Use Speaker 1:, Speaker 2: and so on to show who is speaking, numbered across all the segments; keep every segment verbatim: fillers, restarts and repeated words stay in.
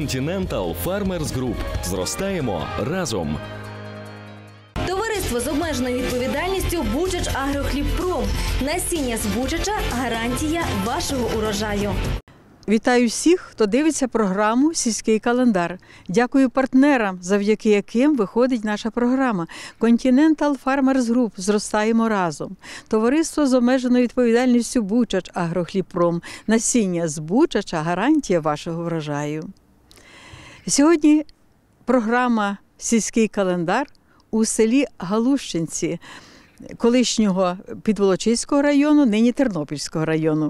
Speaker 1: Continental Farmers Group. Зростаємо разом.
Speaker 2: Товариство з обмеженою відповідальністю «Бучач Агрохлібпром». Насіння з Бучача – гарантія вашого урожаю.
Speaker 3: Вітаю всіх, хто дивиться програму «Сільський календар». Дякую партнерам, завдяки яким виходить наша програма. Continental Farmers Group. Зростаємо разом. Товариство з обмеженою відповідальністю «Бучач Агрохлібпром». Насіння з Бучача – гарантія вашого врожаю. Сьогодні програма «Сільський календар» у селі Галущинці, колишнього Підволочиського району, нині Тернопільського району.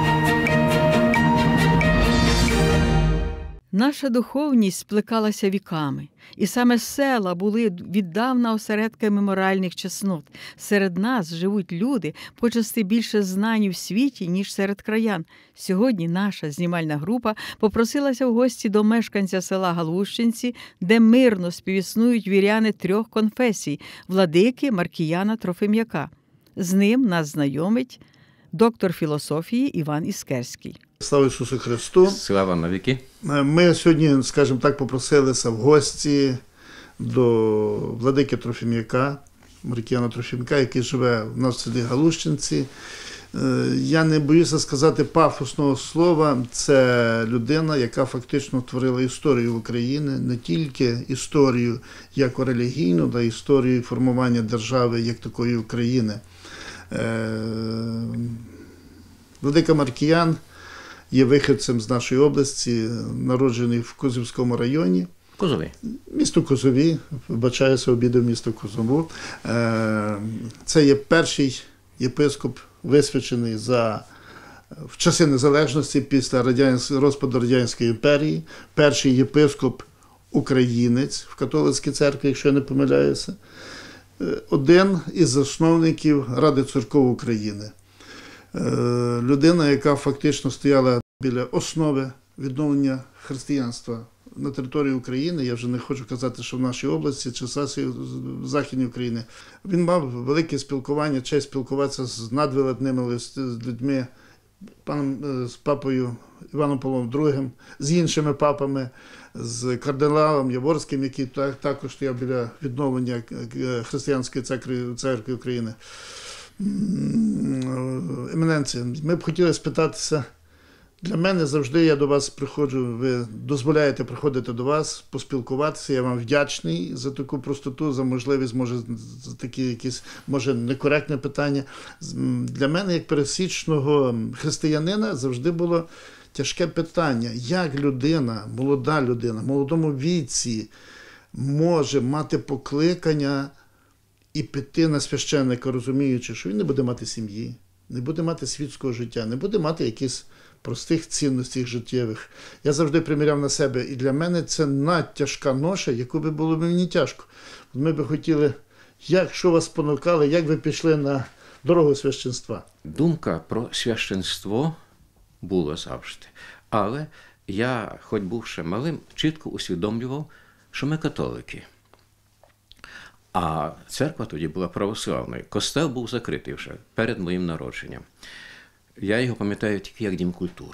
Speaker 3: Наша духовність сплекалася віками, і саме села були віддавна осередками моральних чеснот. Серед нас живуть люди, почасти більше знань в світі, ніж серед краян. Сьогодні наша знімальна група попросилася в гості до мешканця села Галущинці, де мирно співіснують віряни трьох конфесій – владики Маркіяна Трофим'яка. З ним нас знайомить доктор філософії Іван Іскерський.
Speaker 4: Слава Ісусу Христу!
Speaker 5: Слава навіки!
Speaker 4: Ми сьогодні, скажімо так, попросилися в гості до владики Трофим'яка, Маркіяна Трофим'яка, який живе в нас в селі Галущинці. Я не боюся сказати пафосного слова, це людина, яка фактично творила історію України, не тільки історію як релігійну, а й історію формування держави як такої України. Владика Маркіян є виходцем з нашої області, народжений в Козівському районі.
Speaker 5: Козові.
Speaker 4: Місто Козові, вибачаюся, обідав місто Козову. Це є перший єпископ, висвячений за, в часи незалежності після радянсь... розпаду Радянської імперії. Перший єпископ українець в католицькій церкві, якщо я не помиляюся. Один із засновників Ради церков України. Людина, яка фактично стояла біля основи відновлення християнства на території України, я вже не хочу казати, що в нашій області чи в Західній Україні. Він мав велике спілкування, честь спілкуватися з надвелетними людьми, паном, з папою Іваном Павлом другим, з іншими папами, з кардиналом Яворським, який також стояв біля відновлення християнської церкви, церкви України. Еміненція, ми б хотіли спитатися, для мене завжди я до вас приходжу, ви дозволяєте приходити до вас, поспілкуватися, я вам вдячний за таку простоту, за можливість, може, за такі якісь, може, некоректне питання. Для мене, як пересічного християнина, завжди було тяжке питання, як людина, молода людина, в молодому віці може мати покликання і піти на священника, розуміючи, що він не буде мати сім'ї, не буде мати світського життя, не буде мати якихось простих цінностей життєвих. Я завжди приміряв на себе, і для мене це надтяжка ноша, яку би було мені тяжко. Ми би хотіли, як, що вас спонукали, як ви пішли на дорогу священства?
Speaker 5: Думка про священство була завжди. Але я, хоч був ще малим, чітко усвідомлював, що ми католики. А церква тоді була православною. Костел був закритий вже перед моїм народженням. Я його пам'ятаю тільки як дім культури.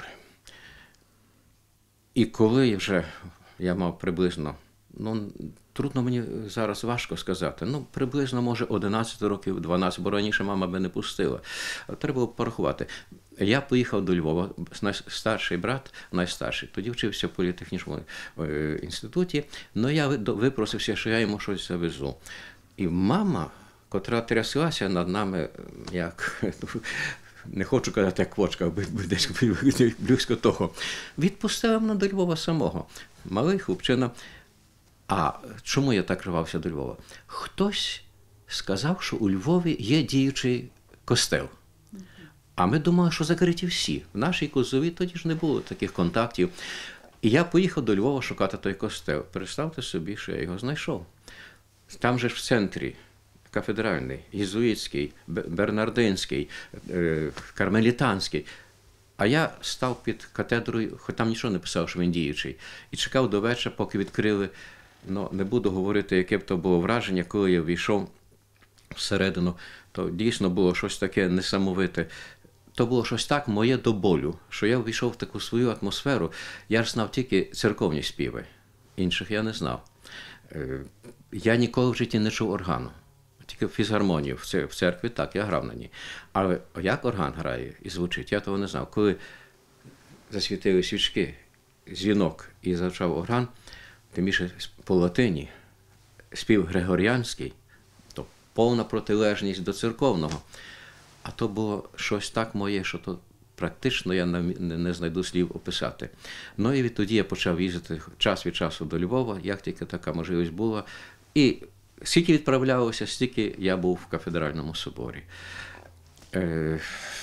Speaker 5: І коли я вже я мав приблизно, ну, трудно мені зараз важко сказати, ну, приблизно, може, одинадцять років, дванадцять, бо раніше мама би не пустила. Треба було порахувати. Я поїхав до Львова, старший брат, найстарший, тоді вчився в політехнічному інституті, але я випросився, що я йому щось завезу. І мама, котра тряслася над нами, як, не хочу казати, як квочка, десь близько того, відпустила мене до Львова самого. Малий хлопчина. А чому я так рвався до Львова? Хтось сказав, що у Львові є діючий костел. А ми думали, що закриті всі. В нашій Козові тоді ж не було таких контактів. І я поїхав до Львова шукати той костел. Представте собі, що я його знайшов. Там же ж в центрі кафедральний, єзуїтський, бернардинський, кармелітанський. А я став під катедрою, хоч там нічого не писав, що він діючий. І чекав до вечора, поки відкрили. Ну, не буду говорити, яке б то було враження, коли я війшов всередину. То дійсно було щось таке несамовите. то було щось так моє до болю, що я ввійшов в таку свою атмосферу. Я ж знав тільки церковні співи, інших я не знав. Я ніколи в житті не чув органу. Тільки фізгармонію в церкві, так, я грав на ній. Але як орган грає і звучить, я того не знав. Коли засвітили свічки, дзвінок і звучав орган, тим більше по латині, спів григоріанський, то повна протилежність до церковного. А то було щось так моє, що то практично я не знайду слів описати. Ну і відтоді я почав їздити час від часу до Львова, як тільки така можливість була. І скільки відправлялося, стільки я був в кафедральному соборі. Е,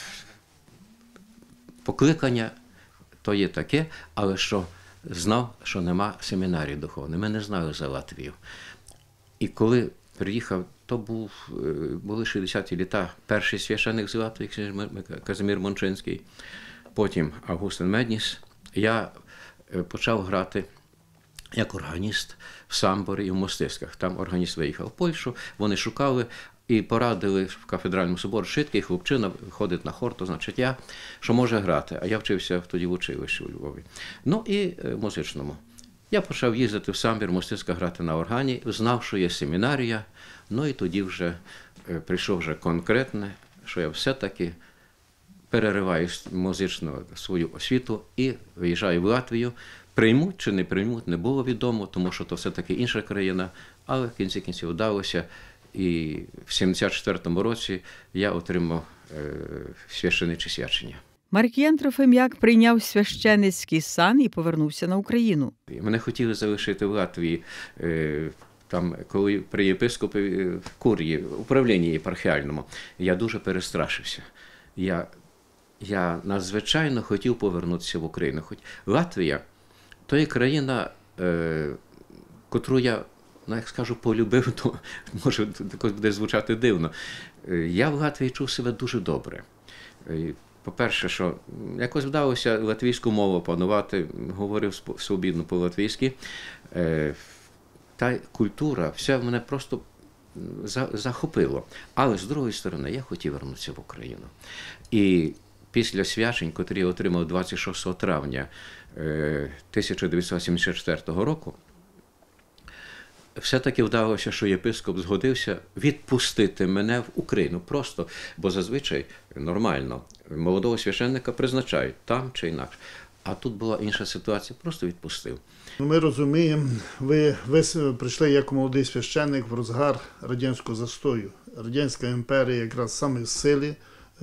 Speaker 5: покликання то є таке, але що знав, що нема семінарії духовної. Ми не знали за Латвію. І коли приїхав, то був, були шістдесяті літа, перший священик з Латвії, Казимір Мончинський, потім Августин Медніс. Я почав грати як органіст в Самборі і в Мостиськах. Там органіст виїхав в Польщу, вони шукали і порадили в кафедральному соборі, швидкий хлопчина ходить на хор, то значить я, що може грати. А я вчився тоді в училищі у Львові. Ну і в музичному. Я почав їздити в Самбір, в Мостиськах грати на органі, знав, що є семінарія, ну і тоді вже прийшов вже конкретне, що я все-таки перериваю музичну свою освіту і виїжджаю в Латвію. Приймуть чи не приймуть, не було відомо, тому що то все-таки інша країна, але в кінці кінців вдалося. І в сімдесят четвертому році я отримав е, священиче свячення.
Speaker 3: Маркіян Трофим'як прийняв священицький сан і повернувся на Україну.
Speaker 5: Мене хотіли залишити в Латвії, е, там, коли при єпископі в курії, управлінні єпархіальному. Я дуже перестрашився. Я, я надзвичайно хотів повернутися в Україну. Хоч Латвія – то є країна, е, котру я, ну, як скажу, полюбив, то може буде звучати дивно. Я в Латвії чув себе дуже добре. По-перше, що якось вдалося латвійську мову опанувати, говорив свобідно по-латвійськи. Та культура, все мене просто захопило. Але, з другої сторони, я хотів вернутися в Україну. І після свячень, котрі я отримав двадцять шостого травня тисяча дев'ятсот сімдесят четвертого року, все-таки вдалося, що єпископ згодився відпустити мене в Україну. Просто, бо зазвичай нормально молодого священника призначають там чи інакше. А тут була інша ситуація, просто відпустив.
Speaker 4: Ми розуміємо, ви, ви прийшли як молодий священник в розгар радянського застою. Радянська імперія якраз саме в силі,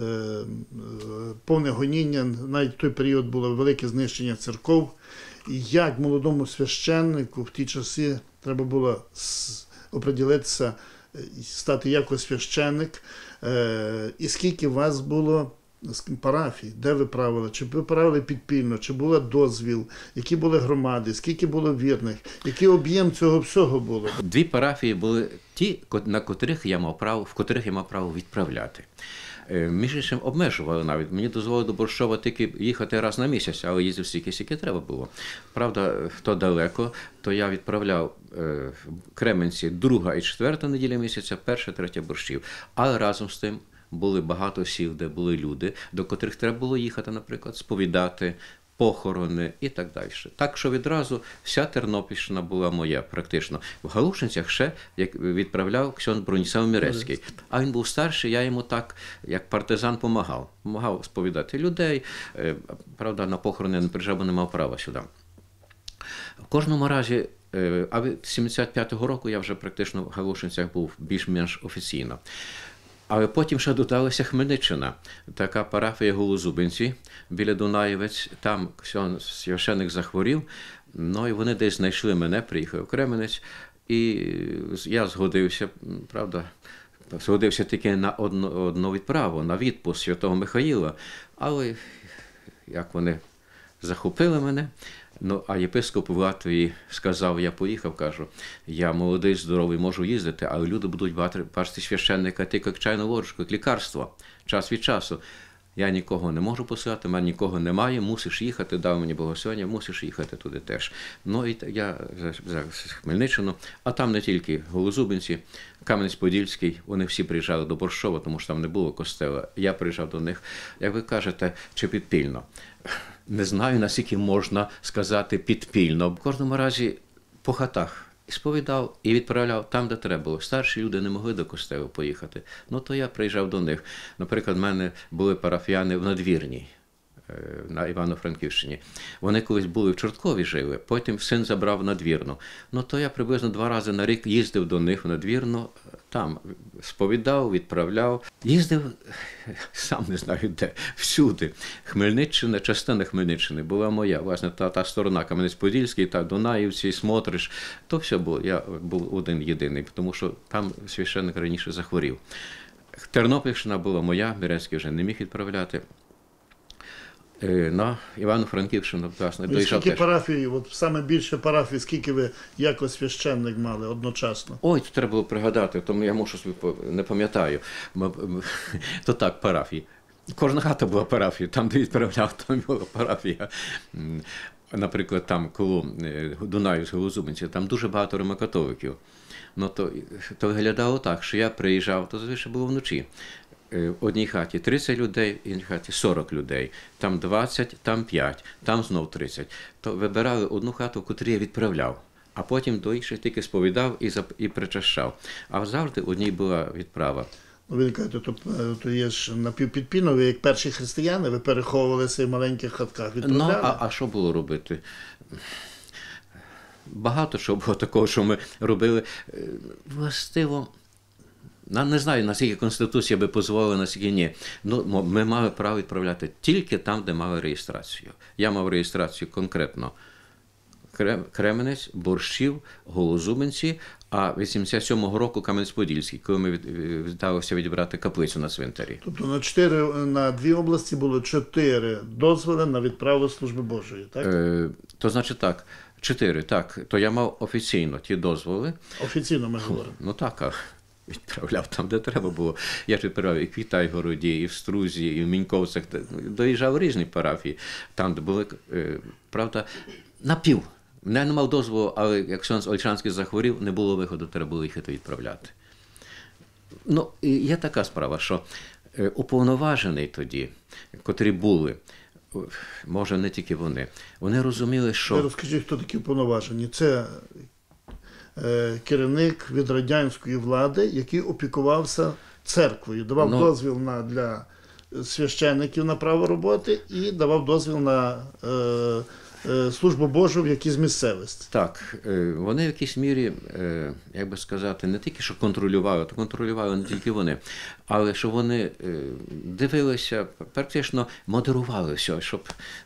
Speaker 4: повне гоніння, навіть в той період було велике знищення церков. І як молодому священнику в ті часи треба було оприділитися, стати як священник, і скільки у вас було парафій, де ви правили, чи ви правили підпільно, чи був дозвіл, які були громади, скільки було вірних, який об'єм цього всього було?
Speaker 5: Дві парафії були ті, на котрих я мав право, в котрих я мав право відправляти. Між іншим, обмежували навіть. Мені дозволили до Борщова тільки їхати раз на місяць, але їздив стільки, скільки треба було. Правда, хто далеко, то я відправляв в Кременці друга і четверта неділя місяця, перша, третя Борщів. Але разом з тим були багато сіл, де були люди, до котрих треба було їхати, наприклад, сповідати, похорони і так далі. Так що відразу вся Тернопільщина була моя практично. В Галушинцях ще як відправляв ксьонд Броніслав Мірецький. А він був старший, я йому так, як партизан, помагав. Помагав сповідати людей. Правда, на похорони я не приїжджав, бо не мав права сюди. В кожному разі, а від сімдесят п'ятого року я вже практично в Галушинцях був більш-менш офіційно. Але потім ще додалася Хмельниччина, така парафія Голозубинці біля Дунаєвець, там священик захворів, ну і вони десь знайшли мене, приїхав в Кременець, і я згодився, правда, згодився тільки на одну, одну відправу, на відпуск Святого Михаїла, але як вони захопили мене. Ну, а єпископ в Латвії сказав, я поїхав, кажу, я молодий, здоровий, можу їздити, але люди будуть бачити священника тільки як чайну ложку, як лікарство, час від часу. Я нікого не можу посилати, в мене нікого немає, мусиш їхати, дав мені благословення, мусиш їхати туди теж. Ну, і я за Хмельниччину, а там не тільки Голозубинці, Кам'янець-Подільський, вони всі приїжджали до Борщова, тому що там не було костела. Я приїжджав до них, як ви кажете, чи підпільно. Не знаю, наскільки можна сказати підпільно. В кожному разі по хатах сповідав і відправляв там, де треба було. Старші люди не могли до костелу поїхати. Ну, то я приїжджав до них. Наприклад, в мене були парафіяни в Надвірній, на Івано-Франківщині. Вони колись були в Чорткові жили, потім син забрав Надвірну. Ну, то я приблизно два рази на рік їздив до них в Надвірну, там сповідав, відправляв. Їздив, сам не знаю де, всюди. Хмельниччина, частина Хмельниччини була моя, власне, та, та сторона Кам'янець-Подільський, та Дунаївці, Смотрич. То все було, я був один єдиний, тому що там священник раніше захворів. Тернопільщина була моя, Мірецький вже не міг відправляти. На Івано-Франківщину, власне, доїжджав
Speaker 4: скільки
Speaker 5: теж.
Speaker 4: парафій, от саме більше парафій, скільки ви як священник мали одночасно?
Speaker 5: Ой, тут треба було пригадати, тому я можу собі не пам'ятаю. То так, парафії. Кожна хата була парафією, там, де відправляв, там була парафія. Наприклад, там коло Дунаю з Голозубинці, там дуже багато римокатоликів. Ну, то, то виглядало так, що я приїжджав, то зазвичай було вночі. В одній хаті тридцять людей, в іншій хаті сорок людей. Там двадцять, там п'ять, там знов тридцять. То вибирали одну хату, в котрій я відправляв, а потім до інших тільки сповідав і, зап... і причащав. А завжди одній була відправа.
Speaker 4: Ну, ви кажете, то, то є ж напівпідпільно, ви як перші християни, ви переховувалися в маленьких хатках, відправляли?
Speaker 5: Ну, а, а що було робити? Багато чого було такого, що ми робили. Властиво, не знаю, наскільки Конституція би дозволила, наскільки ні. Ну, ми мали право відправляти тільки там, де мали реєстрацію. Я мав реєстрацію конкретно Кременець, Борщів, Голозубинці, а вісімдесят сьомого року Кам'янець-Подільський, коли ми вдалося відібрати каплицю на цвинтарі.
Speaker 4: Тобто на, чотири, на дві області було чотири дозволи на відправу служби Божої, так?
Speaker 5: Е, то значить так, чотири, так. То я мав офіційно ті дозволи.
Speaker 4: Офіційно ми говоримо.
Speaker 5: Ну так, а відправляв там, де треба було. Я ж відправляв і в Квітайгороді, і в Струзі, і в Міньковцях. Доїжджав різні парафії. Там, де були, правда, напів. Я не мав дозволу, але як Ксьондз Ольшанський захворів, не було виходу, треба було їхати відправляти. Ну, і є така справа, що уповноважений тоді, котрі були, може не тільки вони, вони розуміли, що...
Speaker 4: Ви розкажіть, хто такі уповноважені? Це е, керівник від радянської влади, який опікувався церквою, давав
Speaker 5: ну,
Speaker 4: дозвіл на, для священників на право роботи і давав дозвіл на е, е, службу Божу в якійсь місцевості.
Speaker 5: Так, вони в якійсь мірі, як би сказати, не тільки що контролювали, то контролювали не тільки вони, але що вони дивилися, практично модерували все, щоб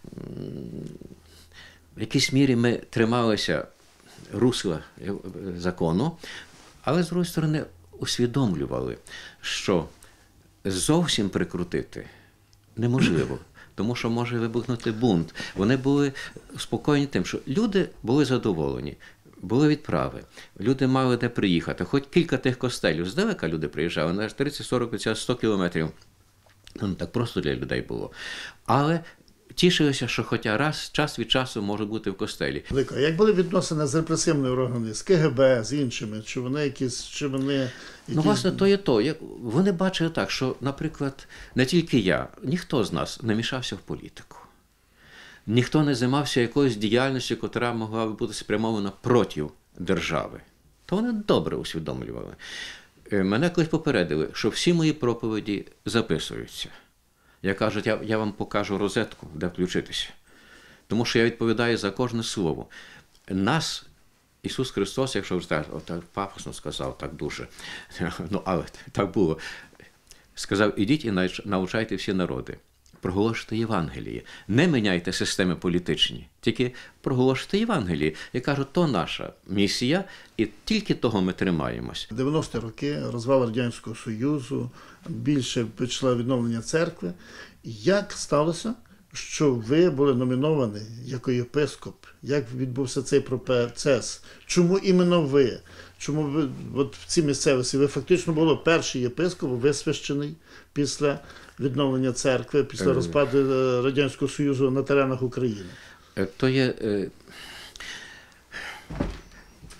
Speaker 5: в якійсь мірі ми трималися русла закону, але, з іншої сторони, усвідомлювали, що зовсім прикрутити неможливо. Тому що може вибухнути бунт. Вони були спокійні тим, що люди були задоволені, були відправи, люди мали де приїхати. Хоч кілька тих костелів, здалека люди приїжджали, на тридцять, сорок, п'ятдесят, сто кілометрів. Ну, не так просто для людей було. Але тішилися, що хоча раз, час від часу може бути в костелі.
Speaker 4: А як були відносини з репресивними органами, з ке ге бе, з іншими? Чи вони якісь, чи вони... Якісь...
Speaker 5: Ну, власне, то є то. Вони бачили так, що, наприклад, не тільки я, ніхто з нас не мішався в політику. Ніхто не займався якоюсь діяльністю, яка могла б бути спрямована проти держави. То вони добре усвідомлювали. Мене колись попередили, що всі мої проповіді записуються. Я кажу, я, я вам покажу розетку, де включитися. Тому що я відповідаю за кожне слово. Нас, Ісус Христос, якщо вже так, так пафосно сказав, так дуже, ну, але так було, сказав, ідіть і навчайте всі народи. Проголошуйте Євангеліє. Не міняйте системи політичні, тільки проголошуйте Євангеліє. Я кажу, то наша місія, і тільки того ми тримаємось.
Speaker 4: дев'яності роки, розвал Радянського Союзу, більше почало відновлення церкви. Як сталося, що ви були номіновані як єпископ? Як відбувся цей процес? Чому іменно ви? Чому ви от в цій місцевості? Ви фактично були перший єпископ, висвящений після відновлення церкви, після розпаду Радянського Союзу на теренах України?
Speaker 5: То є...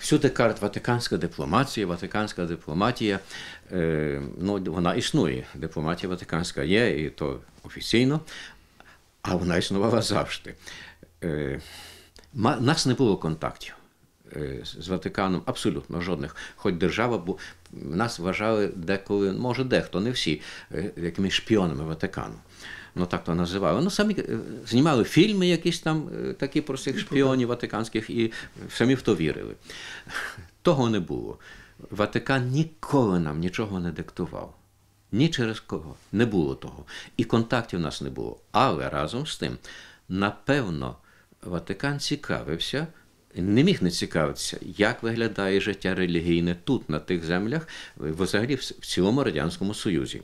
Speaker 5: всюди кажуть, ватиканська дипломатія, ватиканська дипломатія, е, ну, вона існує. Дипломатія ватиканська є, і то офіційно, а вона існувала завжди. Е, ма, нас не було контактів е, з Ватиканом, абсолютно жодних. Хоч держава, бо нас вважали деколи, може дехто, не всі, е, якимись шпіонами Ватикану. Ну, так то називали. Ну, самі знімали фільми якісь там, такі про цих шпіонів ватиканських, і самі в то вірили. Того не було. Ватикан ніколи нам нічого не диктував. Ні через кого. Не було того. І контактів у нас не було. Але разом з тим, напевно, Ватикан цікавився, не міг не цікавитися, як виглядає життя релігійне тут, на тих землях, взагалі в цілому Радянському Союзі.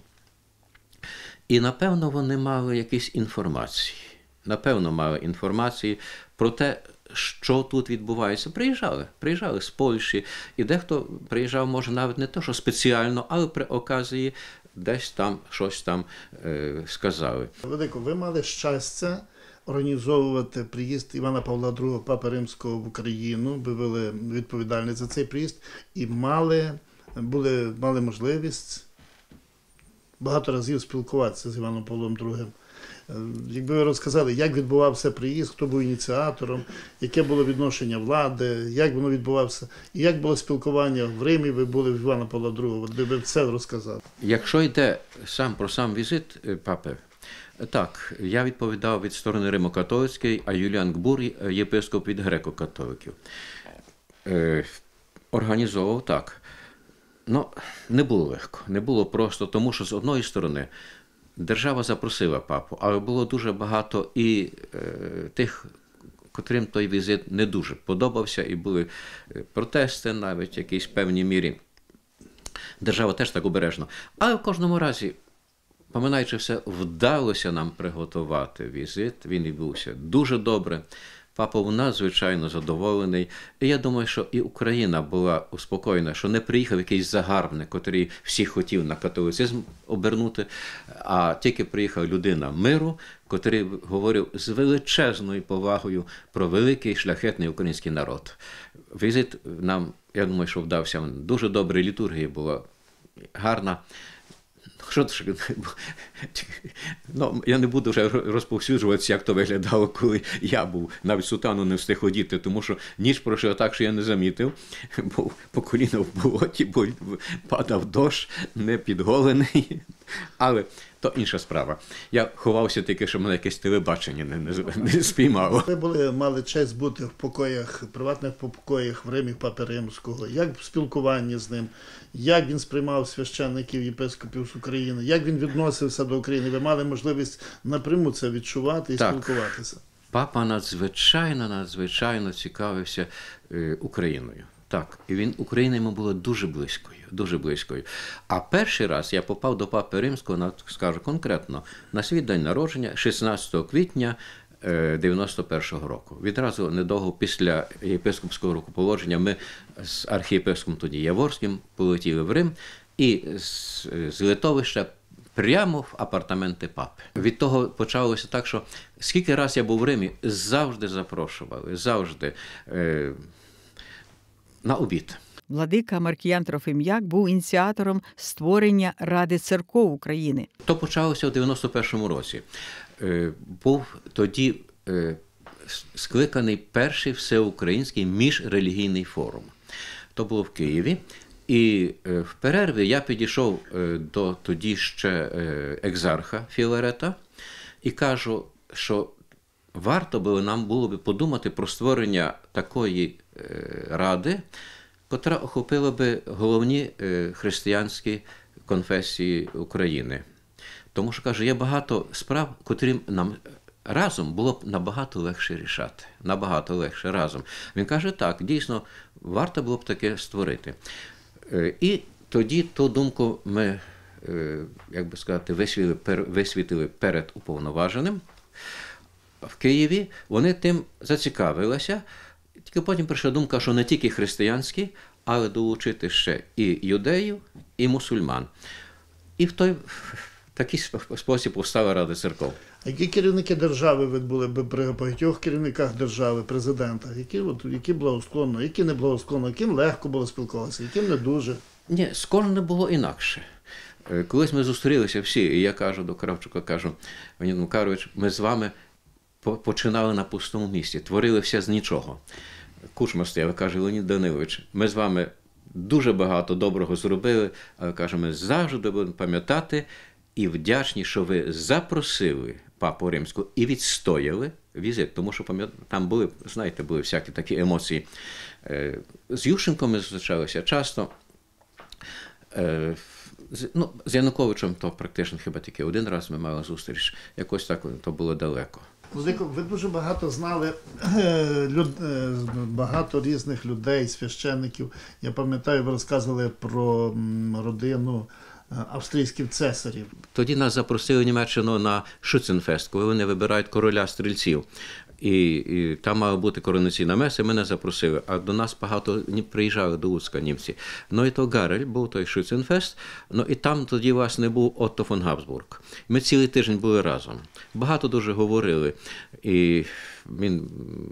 Speaker 5: І, напевно, вони мали якісь інформації. Напевно, мали інформації про те, що тут відбувається. Приїжджали. Приїжджали з Польщі. І дехто приїжджав, може, навіть не то, що спеціально, але при оказії десь там щось там е, сказали.
Speaker 4: Владико, ви мали щастя організовувати приїзд Івана Павла другого, Папи Римського в Україну. Ви були відповідальні за цей приїзд. І мали, були, мали можливість багато разів спілкуватися з Іваном Павлом другим. Якби ви розказали, як відбувався приїзд, хто був ініціатором, яке було відношення влади, як воно відбувався, і як було спілкування в Римі, ви були в Івана Павла другого, от ви все розказали.
Speaker 5: Якщо йде сам про сам візит папи, так, я відповідав від сторони Римо-католицької, а Юліан Гбур, єпископ від греко-католиків. Е, організовував так. Ну, не було легко, не було просто, тому що з одної сторони держава запросила папу, але було дуже багато і е, тих, котрим той візит не дуже подобався, і були протести навіть в якійсь певній мірі. Держава теж так обережно. Але в кожному разі, пам'ятаючи все, вдалося нам приготувати візит, він відбувся дуже добре. Папа був надзвичайно задоволений. І я думаю, що і Україна була успокоєна, що не приїхав якийсь загарбник, котрий всіх хотів на католицизм обернути, а тільки приїхав людина миру, котрий говорив з величезною повагою про великий шляхетний український народ. Візит нам, я думаю, що вдався дуже добре, літургія була гарна. Що ж, ну, я не буду вже розповсюджуватися, як то виглядало, коли я був, навіть сутану не встиг одіти, тому що ніч пройшла так, що я не замітив, був по коліна в болоті, бо падав дощ, не підголений, але то інша справа. Я ховався тільки, щоб мене якесь телебачення не, не, не спіймало.
Speaker 4: Ви були, мали честь бути в покоях, приватних покоях в Римі Папи Римського. Як в спілкуванні з ним? Як він сприймав священників, єпископів з України? Як він відносився до України? Ви мали можливість напряму це відчувати і
Speaker 5: так.
Speaker 4: спілкуватися?
Speaker 5: Папа надзвичайно, надзвичайно цікавився е, Україною. Так, і він, Україна йому була дуже близькою, дуже близькою. А перший раз я попав до Папи Римського, скажу конкретно, на свій день народження, шістнадцятого квітня дев'яносто першого року. Відразу недовго після єпископського рукоположення ми з архієпископом тоді Яворським полетіли в Рим і з, з литовища прямо в апартаменти папи. Від того почалося так, що скільки раз я був в Римі, завжди запрошували, завжди е, на обід.
Speaker 3: Владика Маркіян Трофим'як був ініціатором створення Ради церков України.
Speaker 5: То почалося у дев'яносто першому році. Е, був тоді е, скликаний перший всеукраїнський міжрелігійний форум. То було в Києві. І в перерві я підійшов до тоді ще екзарха Філарета і кажу, що варто було нам було б подумати про створення такої ради, котра охопила би головні християнські конфесії України. Тому що, каже, є багато справ, котрі нам разом було б набагато легше рішати. Набагато легше разом. Він каже, так, дійсно, варто було б таке створити. І тоді ту думку ми, як би сказати, висвітили, висвітили перед уповноваженим в Києві. Вони тим зацікавилися. Тільки потім прийшла думка, що не тільки християнські, але долучити ще і юдеїв, і мусульман. І в той такий спосіб повстала Рада церков.
Speaker 4: А які керівники держави ви були б при багатьох керівниках держави, президентах? Які, от, які благосклонно, які не благосклонно, яким легко було спілкуватися, яким не дуже?
Speaker 5: Ні, з кожним було інакше. Колись ми зустрілися всі, і я кажу до Кравчука, кажу, Леонід Макарович, ми з вами починали на пустому місці, творили все з нічого. Кучма стояв, каже, Леонід Данилович, ми з вами дуже багато доброго зробили, але, каже, ми завжди будемо пам'ятати і вдячні, що ви запросили Папу Римського і відстояли візит, тому що там були, знаєте, були всякі такі емоції. З Ющенком ми зустрічалися часто. Ну, з Януковичем то практично хіба тільки один раз ми мали зустріч. Якось так то було далеко.
Speaker 4: Владико, ви дуже багато знали люд, багато різних людей, священників. Я пам'ятаю, ви розказували про родину австрійських цесарів.
Speaker 5: Тоді нас запросили в Німеччину на Шуценфест, коли вони вибирають короля стрільців. І, і там мала бути коронаційна меса, мене запросили, а до нас багато приїжджали до Луцька німці. Ну і то Гарель був той Шуценфест, ну і там тоді, власне, був Отто фон Габсбург. Ми цілий тиждень були разом. Багато дуже говорили. І він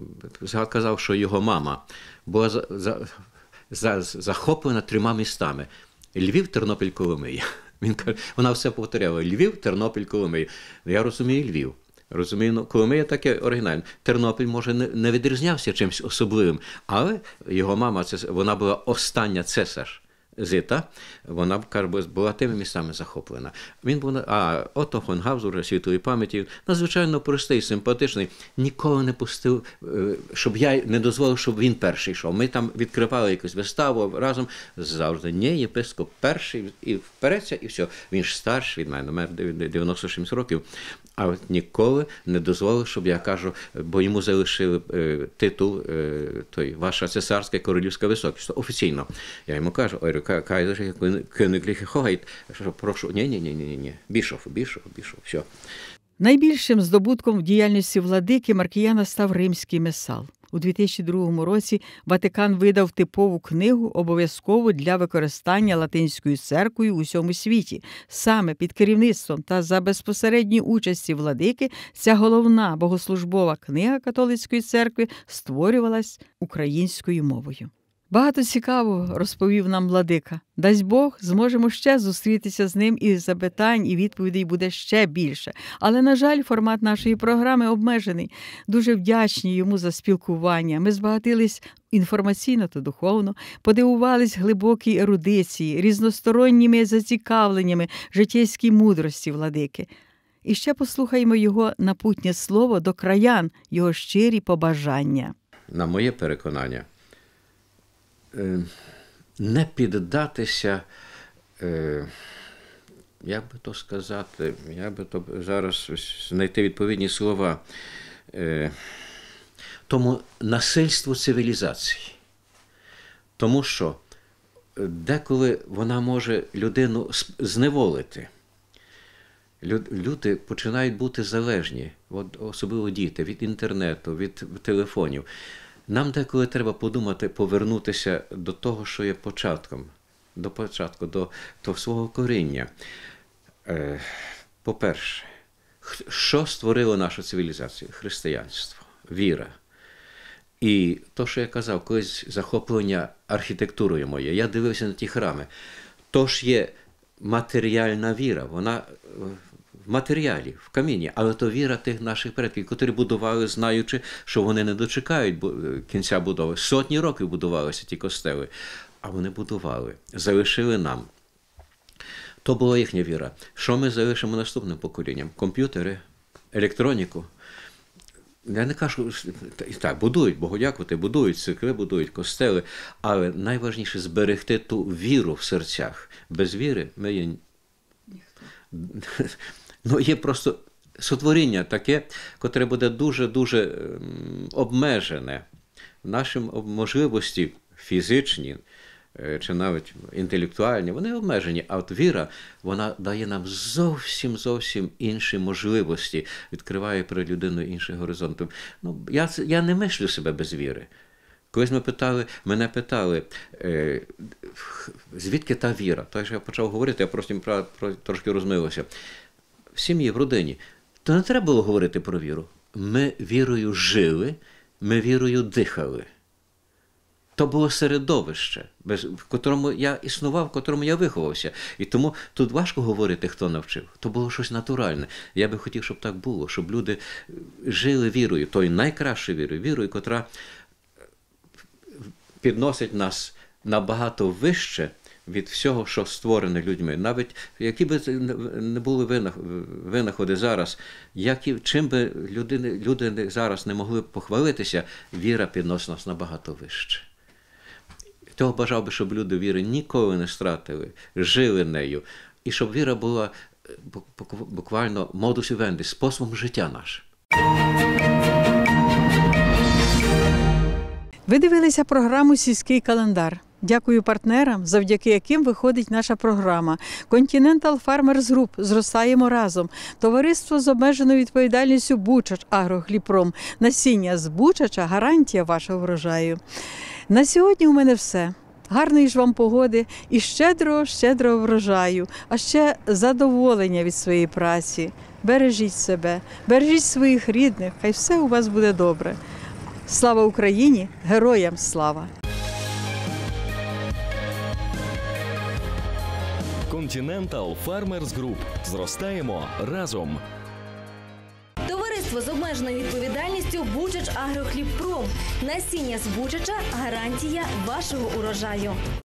Speaker 5: казав, що його мама була за, за, за, захоплена трьома містами. Львів, Тернопіль, Коломия. Він каже, вона все повторяла. Львів, Тернопіль, Коломия. Я розумію Львів. Розумію, ну, Коломия таке оригінальне. Тернопіль, може, не, не відрізнявся чимось особливим, але його мама, це, вона була остання цесар Зита, вона, каже, була тими містами захоплена. Він був, а Отто фон Габсбург, світлої пам'яті, надзвичайно простий, симпатичний, ніколи не пустив, щоб я не дозволив, щоб він перший йшов. Ми там відкривали якусь виставу разом, завжди, ні, єпископ перший, і впереться, і все. Він ж старший від мене, у мене дев'яносто шість років. А от ніколи не дозволив, щоб я кажу, бо йому залишили е, титул, е, той, ваша цесарська королівська високість, офіційно. Я йому кажу, ой, кайзер, кönigliche Hoheit, що прошу, ні-ні-ні, бішоф, бішоф, бішоф, все.
Speaker 3: Найбільшим здобутком в діяльності владики Маркіяна став римський месал. У дві тисячі другому році Ватикан видав типову книгу, обов'язкову для використання Латинською церквою у всьому світі. Саме під керівництвом та за безпосередньої участі владики ця головна богослужбова книга католицької церкви створювалась українською мовою. Багато цікавого розповів нам владика. Дасть Бог, зможемо ще зустрітися з ним, і запитань, і відповідей буде ще більше. Але, на жаль, формат нашої програми обмежений. Дуже вдячні йому за спілкування. Ми збагатились інформаційно та духовно, подивувались глибокій ерудиції, різносторонніми зацікавленнями, життєйській мудрості владики. І ще послухаємо його напутнє слово до краян, його щирі побажання.
Speaker 5: На моє переконання, не піддатися, як би то сказати, як би то зараз знайти відповідні слова, тому насильству цивілізації. Тому що деколи вона може людину зневолити. Люди починають бути залежні, особливо діти, від інтернету, від телефонів. Нам деколи треба подумати, повернутися до того, що є початком, до початку, до, до свого коріння. Е, по-перше, що створило нашу цивілізацію? Християнство, віра. І то, що я казав, колись захоплення архітектурою моє, я дивився на ті храми. То ж є матеріальна віра, вона в матеріалі, в камінні, але то віра тих наших предків, котрі будували, знаючи, що вони не дочекають кінця будови. Сотні років будувалися ті костели, а вони будували, залишили нам. То була їхня віра. Що ми залишимо наступним поколінням? Комп'ютери, електроніку. Я не кажу, так, будують, Богу дякувати, будують церкви, будують костели, але найважніше зберегти ту віру в серцях. Без віри ми є... Ну, є просто сотворіння таке, котре буде дуже-дуже обмежене. Наші можливості фізичні чи навіть інтелектуальні, вони обмежені. А от віра, вона дає нам зовсім-зовсім інші можливості, відкриває перед людиною інші горизонти. Ну, я, я не мислю себе без віри. Колись ми питали, мене питали, е, звідки та віра? Тож я почав говорити, я просто про, про, трошки розмилився. в сім'ї, в родині, то не треба було говорити про віру. Ми вірою жили, ми вірою дихали. То було середовище, в котрому я існував, в котрому я виховався. І тому тут важко говорити, хто навчив. То було щось натуральне. Я би хотів, щоб так було, щоб люди жили вірою, тою найкращою вірою, вірою, котра підносить нас набагато вище від всього, що створене людьми. Навіть які б не були винаходи зараз, які, чим би люди, люди зараз не могли похвалитися, віра підносить нас набагато вище. Того бажав би, щоб люди віри ніколи не стратили, жили нею. І щоб віра була буквально модус вівенді, способом життя нашим.
Speaker 3: Ви дивилися програму «Сільський календар». Дякую партнерам, завдяки яким виходить наша програма. Continental Farmers Group. Зростаємо разом. Товариство з обмеженою відповідальністю Бучач Агрохлібпром. Насіння з Бучача – гарантія вашого врожаю. На сьогодні у мене все. Гарної ж вам погоди і щедрого, щедрого врожаю, а ще задоволення від своєї праці. Бережіть себе, бережіть своїх рідних, хай все у вас буде добре. Слава Україні! Героям слава!
Speaker 1: Continental Farmers Group. Зростаємо разом.
Speaker 2: Товариство з обмеженою відповідальністю Бучач Агрохлібпром. Насіння з Бучача – гарантія вашого урожаю.